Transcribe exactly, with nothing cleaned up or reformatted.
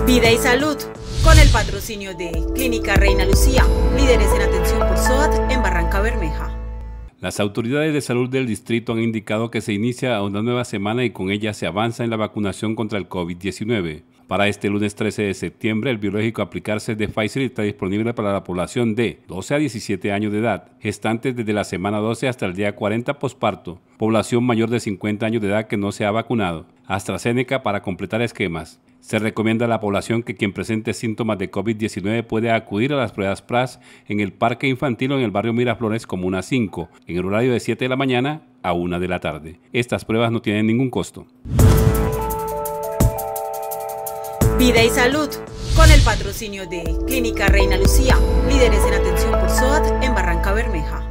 Vida y Salud, con el patrocinio de Clínica Reina Lucía, líderes en atención por S O A T en Barranca Bermeja. Las autoridades de salud del distrito han indicado que se inicia una nueva semana y con ella se avanza en la vacunación contra el COVID diecinueve. Para este lunes trece de septiembre, el biológico a aplicarse de Pfizer está disponible para la población de doce a diecisiete años de edad, gestantes desde la semana doce hasta el día cuarenta posparto, población mayor de cincuenta años de edad que no se ha vacunado, AstraZeneca para completar esquemas. Se recomienda a la población que quien presente síntomas de COVID diecinueve puede acudir a las pruebas P R A S en el Parque Infantil o en el barrio Miraflores Comuna cinco, en el horario de siete de la mañana a una de la tarde. Estas pruebas no tienen ningún costo. Vida y Salud, con el patrocinio de Clínica Reina Lucía, líderes en atención por S O A T en Barranca Bermeja.